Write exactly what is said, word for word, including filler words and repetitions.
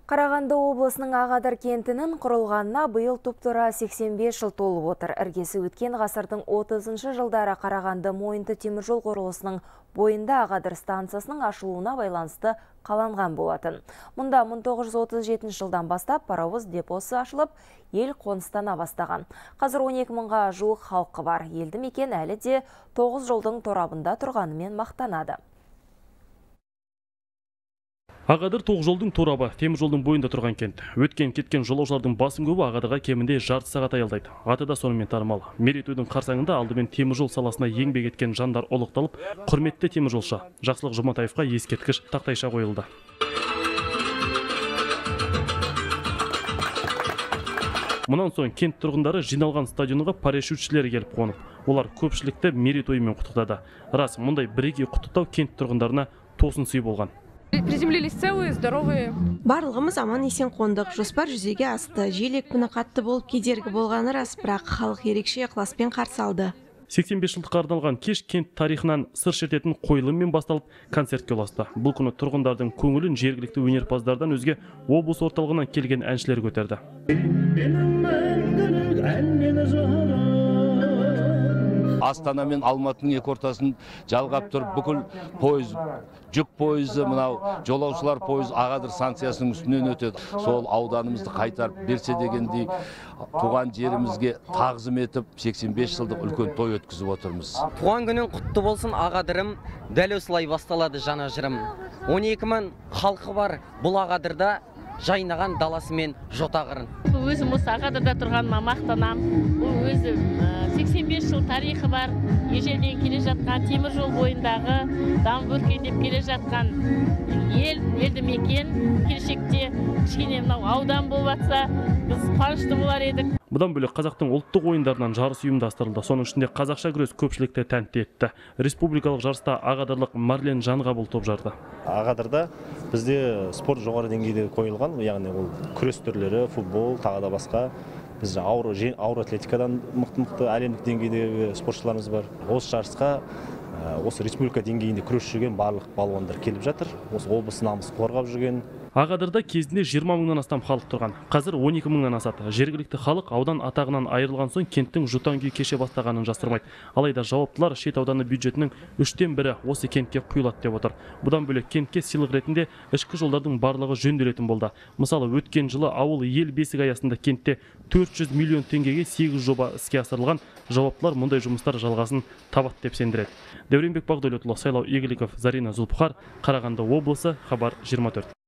Қарағанды облысының Ағадыр кентінің құрылғанына биыл тұп-тура сексен бес жыл толып отыр. Іргесі өткен ғасырдың отызыншы жылдары Қарағанды Мойынты теміржол құрылысының бойында Ағадыр станциясының ашылуына байланысты қаланған болатын. Мұнда мың тоғыз жүз отыз жетінші жылдан бастап паровоз депосы ашылып, ел қоныстана бастаған. Қазір он екі мыңға жуық халқы бар. Елді мекен әлі де тоғыз жолдың торабында тұрғанымен мақтанады. Ағадыр тоғыз жолдың торабы, темір жолдың бойында тұрған кент. Өткен кеткен жолаушылардың басым көбі Ағадырға кемінде жарты сағат аялдайды. Аты да сонымен танымал. Мерейтойдың қарсаңында алдымен темір жол саласына еңбек еткен жандар ұлықталып, құрметті темір жолшы Жақсылық Жұматаевқа ескерткіш тақтайша қойылды. Мұнан соң кент тұрғындары жиналған стадионға парашютшілер келіп қонып, олар көпшілікті мерейтойымен құттықтады. Рас, мұндай бірегей құттықтау кент тұрғындарына тосын сый болған. Приземлились целые, здоровые. Барлығымыз аман есен қондық. Жоспар жүзеге асты. Жел екпіні қатты болып кедергі болғаны рас, бірақ халық ерекше ықыласпен қарсы алды. сексен бес жылдыққа арналған кеш кент тарихынан сыр шертетін қойылыммен басталып концертке ұласты. Бұл күні тұрғындардың көңілін жергілікті өнерпаздардан өзге облыс орталығынан келген әншілер көтерді. Астана мен Алматының екі ортасын жалғап тұрып, бүкіл пойыз, жүк пойызы, мынау жолаушылар пойыз Ағадыр станциясының үстінен өтеді. Сол ауданымызды қайтарып берсе дегендей туған жерімізге тағзым етіп, сексен бес жылдық үлкен той өткізіп отырмыз. Туған күнің құтты болсын Ағадырым, дәл осылай басталады жана жырым. он екі мың халқы бар бұл Ағадырда жайнаған даласы мен жотағырын. Өзім осы Ағадырда тұрғаныма мақтанам. Бұл өзі сексен бес жыл тарихы бар, ежелден келе жатқан темір жол бойындағы дамып өркендеп келе жатқан ел, елді мекен. Келешекте кішкене мынау аудан болып жатса, біз қуанышты болар едік. Бұдан бөлек қазақтың ұлттық ойындарынан жарыс ұйымдастырылды. Соның ішінде қазақша күрес көпшілікті тәнті етті. Республикалық жарыста ағадырлық Марлен Жанғабыл топ жарды. Ағадырда бізде спорт жоғары деңгейде қойылған, яғни ол күрес түрлері, футбол, тағы да басқа. Біз ауыр, ауыр атлетикадан мықты-мықты әлемдік деңгейдегі спортшыларымыз бар. Осы жарысқа осы республика деңгейінде күрес жүрген барлық балуандар келіп жатыр. Осы облыс намысын қорғап жүрген. Ағадырда кезінде жиырма мыңнан астам халық тұрған. Қазір он екі мыңнан асады. Жергілікті халық аудан атағынан айырылған соң кенттің жұтаң күй кеше бастағанын жасырмайды. Алайда жауаптылар шет ауданы бюджетінің үштен бірі осы кентке құйылады деп отыр. Бұдан бөлек кентке сыйлық ретінде ішкі жолдардың барлығы жөнделетін болды. Мысалы, өткен жылы ауыл ел бесік аясында кентте төрт жүз миллион теңгеге сегіз жоба іске асырылған. Жауаптылар мұндай жұмыстар жалғасын табады деп сендіреді. Дәуренбек Бағдәулетұлы, Сайлау Игіліков, Зарина Зұлпхар, Қарағанды облысы, Хабар жиырма төрт.